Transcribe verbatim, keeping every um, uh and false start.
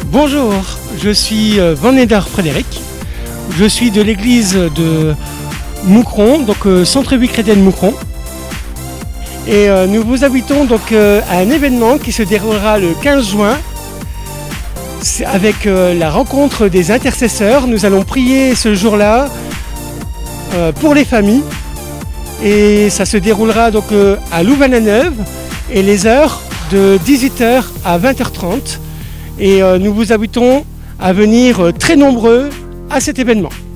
Bonjour, je suis Van Eder Frédéric. Je suis de l'église de Moucron, donc euh, Centre Vie Chrétienne Moucron. Et euh, nous vous invitons donc euh, à un événement qui se déroulera le quinze juin avec euh, la rencontre des intercesseurs. Nous allons prier ce jour-là euh, pour les familles. Et ça se déroulera donc euh, à Louvain-la-Neuve et les heures de dix-huit heures à vingt heures trente. Et euh, nous vous invitons à venir euh, très nombreux à cet événement.